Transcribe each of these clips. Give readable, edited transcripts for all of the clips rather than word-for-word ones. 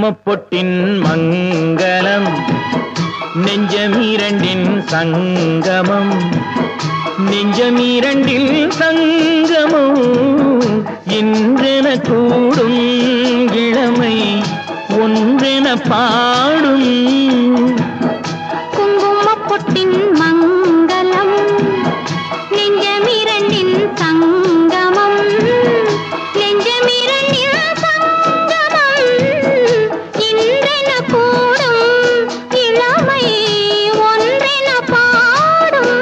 குங்குமப்பொட்டின் மங்களம் நெஞ்சமீரண்டின் சங்கமம் நெஞ்சமீரண்டின் சங்கமம் இன்றென கூடும் இளமை ஒன்றென பாடும் குங்குமப்பொட்டின் மங்களம் நெஞ்சமீரண்டின் சங்கமம் நெஞ்சமீரண்டின் சங்கமம் இன்றென கூடும் இளமை ஒன்றென பாடும்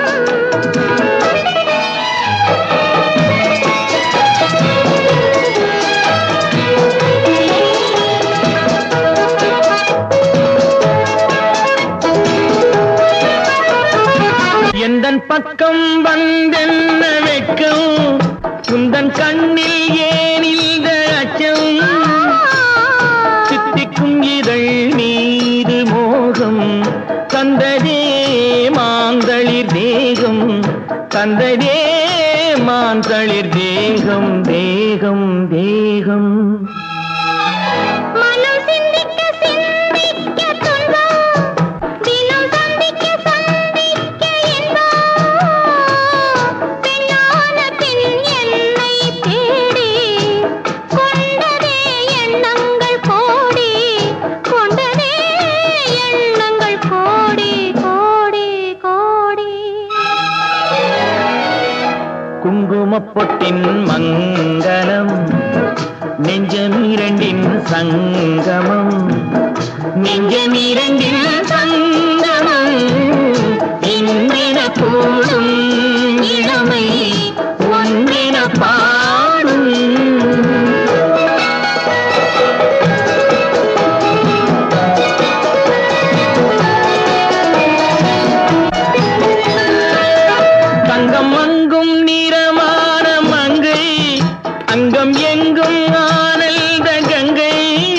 எந்தன் பக்கம் வந்தென்ன வெட்கம் உந்தன் கண்ணில் ஏன் இந்த அச்சம் சித்திக்கும் இதழ் மீது மோகம் தந்ததே மாந்தளிர் தேகம் தந்ததே மாந்தளிர் தேகம் தேகம் தேகம் மனம் சிந்திக்க சிந்திக்க துன்பம் தினம் சந்திக்க சந்திக்க இன்பம் பெண்ணான பின் என்னை தேடி கொண்டதே எண்ணங்கள் கோடி கொண்டதே எண்ணங்கள் கோடி கோடி கோடி குங்குமப்பொட்டின் மங்களம் நெஞ்சமீரண்டின் சங்கமம் நெஞ்சமீரண்டின் சங்கமம் இன்றென கூடும் இளமை ஒன்றென பாடும் தங்கம் அங்கும் நிறமான மங்கை அங்கம் எங்கும் ஆனந்த கங்கை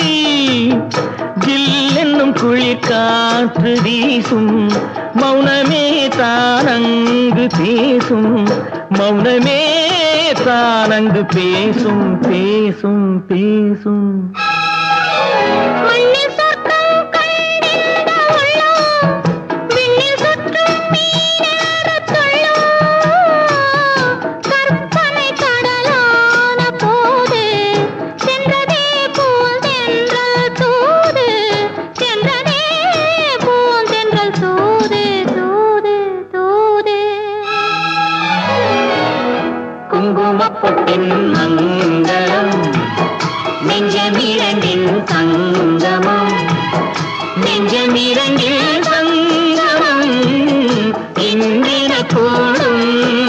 ஜில் என்னும் குளிர் காற்று வீசும் மௌனமே தானங்கு பேசும் மௌனமே தானங்கு பேசும் பேசும் பேசும் மண்ணில் சொர்க்கம் கண்டிருந்த உள்ளம் விண்ணில் சுற்றும் மீனேறத் துள்ளும் கற்பனை கடலான போது சென்றதே பூந்தென்றல் தூது சென்றதே பூந்தென்றல் தூது தூது தூது குங்குமப்பொட்டின் மங்களம் நெஞ்சமீரண்டின் சங்கமம் நெஞ்சமீரண்டின் சங்கமம் இன்றென கூடும்